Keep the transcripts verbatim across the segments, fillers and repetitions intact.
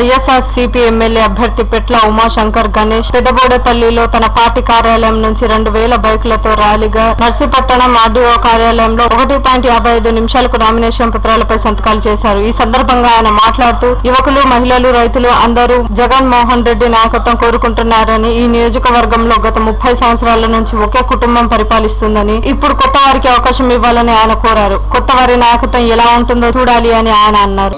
YSRCP MLA అభ్యర్థి పెట్ల ఉమాశంకర్ గణేష్ పెదబోడేపల్లిలో తన party కార్యాలయం నుంచి రెండు వేల బైకులతో ర్యాలీగా నర్సీపట్నం ఆర్డీఓ కార్యాలయంలో ఒకటి పాయింట్ యాభై ఐదు నిమిషాలకు నామినేషన్ పత్రాలపై సంతకాలు చేశారు. ఈ సందర్భంగా ఆయన మాట్లాడుతూ యువకులు, మహిళలు, రైతులు అందరూ జగన్ మోహన్ రెడ్డి నాయకత్వం కోరుకుంటున్నారని, ఈ నియోజకవర్గంలో గత ముప్పై సంవత్సరాల నుంచి ఒకే కుటుంబం పరిపాలిస్తుందని, ఇప్పుడు కొత్త వారికి అవకాశం ఇవ్వాలని ఆయన కోరారు. కొత్త వారి నాయకత్వం ఎలా ఉంటుందో చూడాలి అని ఆయన అన్నారు.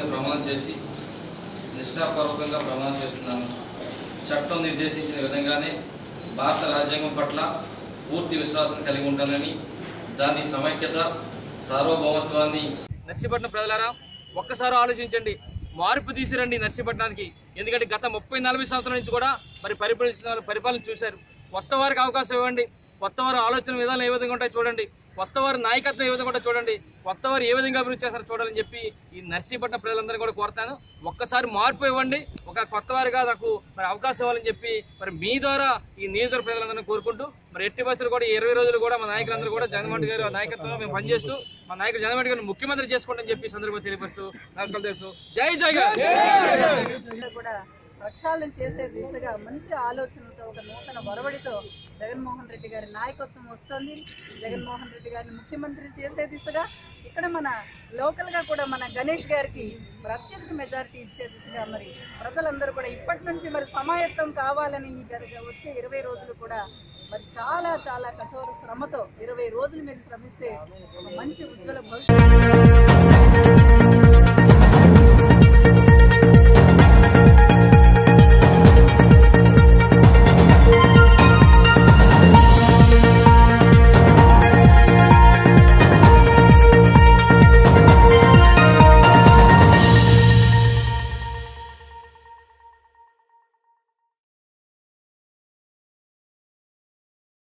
నిష్ఠాపూర్వకంగా ప్రమాణం చేస్తున్నాను. చట్టం నిర్దేశించిన విధంగానే భారత రాజ్యాంగం పట్ల పూర్తి విశ్వాసం కలిగి ఉంటానని, దాని సమైక్యత, సార్వభౌమత్వాన్ని. నర్సీపట్నం ప్రజలారా, ఒక్కసారి ఆలోచించండి, మార్పు తీసిరండి నర్సీపట్నానికి. ఎందుకంటే గత ముప్పై నలభై సంవత్సరాల నుంచి కూడా మరి పరిపాలిస్తున్న పరిపాలన చూశారు. కొత్త వారికి అవకాశం ఇవ్వండి. కొత్త వారి ఆలోచన విధానం ఏ విధంగా ఉంటాయో చూడండి. కొత్త వారి నాయకత్వం ఏ విధంగా ఉంటాయో చూడండి. కొత్త వారు ఏ విధంగా అభివృద్ధి చేస్తారో చూడాలని చెప్పి ఈ నర్సీపట్నం ప్రజలందరూ కూడా కోరుతాను. ఒక్కసారి మార్పు ఇవ్వండి, ఒక కొత్త వారిగా నాకు మరి అవకాశం ఇవ్వాలని చెప్పి మరి మీ ద్వారా ఈ నియోజకవర్గ ప్రజలందరినీ కోరుకుంటూ, మరి ఎట్టి బస్సులు కూడా ఇరవై రోజులు కూడా మా నాయకులందరూ కూడా జగన్మోహన్ రెడ్డి గారి నాయకత్వంలో మేము పనిచేస్తూ మా నాయకుడు జగన్మోహన్ రెడ్డి గారిని ముఖ్యమంత్రి చేసుకోండి చెప్పి సందర్భంగా తెలియపరుస్తూ నమస్కారం తెలుపుతూ జై జగన్. ప్రక్షాళన చేసే దిశగా మంచి ఆలోచనలతో, ఒక నూతన ఒరవడితో జగన్మోహన్ రెడ్డి గారి నాయకత్వం వస్తుంది. జగన్మోహన్ రెడ్డి గారిని ముఖ్యమంత్రి చేసే దిశగా ఇక్కడ మన లోకల్గా కూడా మన గణేష్ గారికి అత్యధిక మెజారిటీ ఇచ్చే దిశగా మరి ప్రజలందరూ కూడా ఇప్పటి నుంచి మరి సమాయత్తం కావాలని వచ్చే ఇరవై రోజులు కూడా మరి చాలా చాలా కఠోర శ్రమతో ఇరవై రోజుల మీద శ్రమిస్తే ఒక మంచి ఉజ్వల భవిష్యత్తు